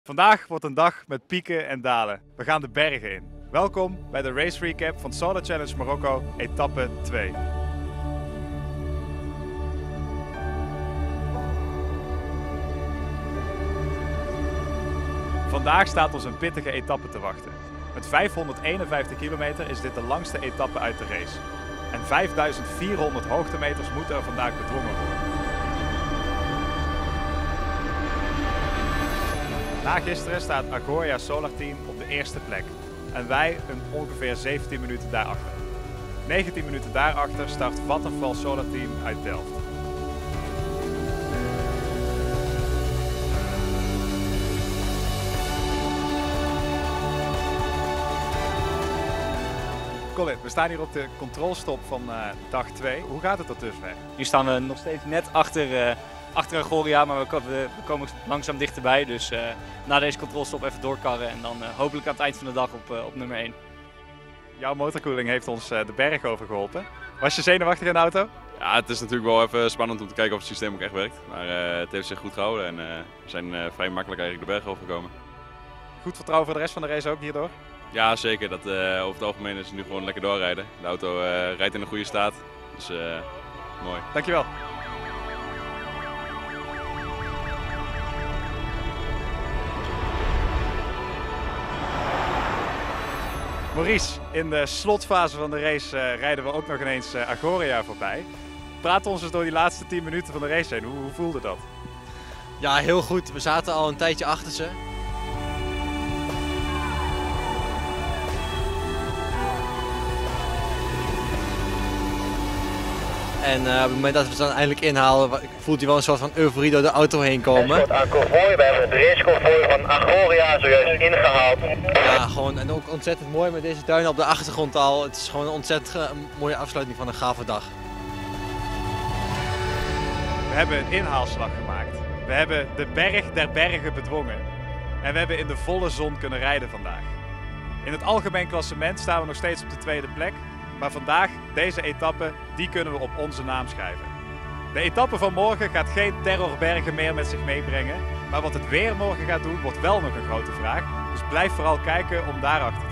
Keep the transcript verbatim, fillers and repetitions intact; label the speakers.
Speaker 1: Vandaag wordt een dag met pieken en dalen. We gaan de bergen in. Welkom bij de race recap van Solar Challenge Marokko, etappe twee. Vandaag staat ons een pittige etappe te wachten. Met vijfhonderdeenenvijftig kilometer is dit de langste etappe uit de race. En vijfduizend vierhonderd hoogtemeters moeten er vandaag bedwongen worden. Na gisteren staat Agoria Solar Team op de eerste plek. En wij een ongeveer zeventien minuten daarachter. negentien minuten daarachter start Vattenfall Solar Team uit Delft. Colin, we staan hier op de controlstop van uh, dag twee. Hoe gaat het er dusver?
Speaker 2: Nu staan we nog steeds net achter, uh, achter Agoria, maar we, ko we, we komen langzaam dichterbij. Dus uh, na deze controlstop even doorkarren en dan uh, hopelijk aan het eind van de dag op, uh, op nummer één.
Speaker 1: Jouw motorkoeling heeft ons uh, de berg over geholpen. Was je zenuwachtig in de auto?
Speaker 3: Ja, het is natuurlijk wel even spannend om te kijken of het systeem ook echt werkt. Maar uh, het heeft zich goed gehouden en uh, we zijn uh, vrij makkelijk eigenlijk de berg overgekomen.
Speaker 1: Goed vertrouwen voor de rest van de race ook hierdoor?
Speaker 3: Ja, zeker. Dat, uh, over het algemeen is het nu gewoon lekker doorrijden. De auto uh, rijdt in een goede staat, dus uh, mooi.
Speaker 1: Dankjewel. Maurice, in de slotfase van de race uh, rijden we ook nog ineens uh, Agoria voorbij. Praat ons eens door die laatste tien minuten van de race heen. Hoe, hoe voelde dat?
Speaker 4: Ja, heel goed. We zaten al een tijdje achter ze. En uh, op het moment dat we ze dan eindelijk inhalen, voelt hij wel een soort van euforie door de auto heen komen.
Speaker 5: Aan Convoy, we hebben het raceconvoy van Agoria zojuist ingehaald.
Speaker 4: Ja, gewoon en ook ontzettend mooi met deze duinen op de achtergrond al. Het is gewoon een ontzettend mooie afsluiting van een gave dag.
Speaker 1: We hebben een inhaalslag gemaakt. We hebben de berg der bergen bedwongen. En we hebben in de volle zon kunnen rijden vandaag. In het algemeen klassement staan we nog steeds op de tweede plek. Maar vandaag, deze etappe, die kunnen we op onze naam schrijven. De etappe van morgen gaat geen terrorbergen meer met zich meebrengen. Maar wat het weer morgen gaat doen, wordt wel nog een grote vraag. Dus blijf vooral kijken om daarachter te